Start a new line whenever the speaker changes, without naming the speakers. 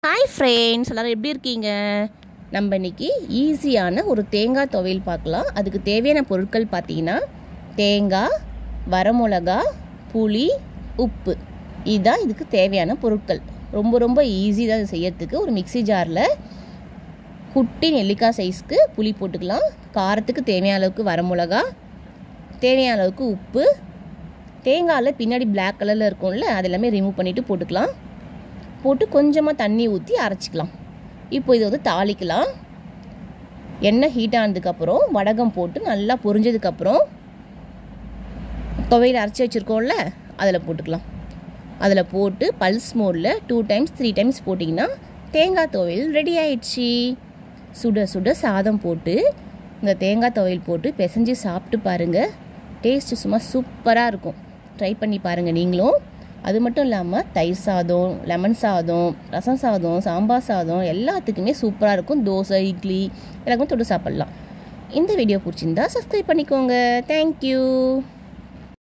Hi friends, எல்லோரும் எப்படி இருக்கீங்க? நம்ம இன்றைக்கி ஈஸியான ஒரு தேங்காய் துவையல் பார்க்கலாம். அதுக்கு தேவையான பொருட்கள் பார்த்தீங்கன்னா தேங்காய், வரமிளகா, புளி, உப்பு. இதுதான் இதுக்கு தேவையான பொருட்கள். ரொம்ப ஈஸி தான் இது செய்யறதுக்கு. ஒரு மிக்சி ஜாரில் குட்டி நெல்லிக்காய் சைஸ்க்கு புளி போட்டுக்கலாம். காரத்துக்கு தேவையான அளவுக்கு வரமிளகா, தேவையான அளவுக்கு உப்பு, தேங்காயில் பின்னாடி பிளாக் கலரில் இருக்கும்ல அது எல்லாமே ரிமூவ் பண்ணிவிட்டு போட்டுக்கலாம். போட்டு கொஞ்சமாக தண்ணி ஊற்றி அரைச்சிக்கலாம். இப்போ இதை வந்து தாளிக்கலாம். எண்ணெய் ஹீட் ஆனதுக்கப்புறம் வடகம் போட்டு நல்லா பொரிஞ்சதுக்கப்புறம் துவையில் அரைச்சி வச்சுருக்கோம்ல அதில் போட்டுக்கலாம். அதில் போட்டு பல்ஸ் மோடில் 2 டைம்ஸ் 3 டைம்ஸ் போட்டிங்கன்னா தேங்காய் துவையல் ரெடி ஆயிடுச்சு. சுட சுட சாதம் போட்டு இந்த தேங்காய் துவையல் போட்டு பிசைஞ்சு சாப்பிட்டு பாருங்கள். டேஸ்ட்டு சும்மா சூப்பராக இருக்கும். ட்ரை பண்ணி பாருங்கள் நீங்களும். அது மட்டும் இல்லாமல் தயிர் சாதம், லெமன் சாதம், ரசம் சாதம், சாம்பார் சாதம் எல்லாத்துக்குமே சூப்பராக இருக்கும். தோசை, இட்லி எல்லாருக்குமே தொட்டு சாப்பிட்லாம். இந்த வீடியோ பிடிச்சிருந்தா சப்ஸ்கிரைப் பண்ணிக்கோங்க. தேங்க்யூ.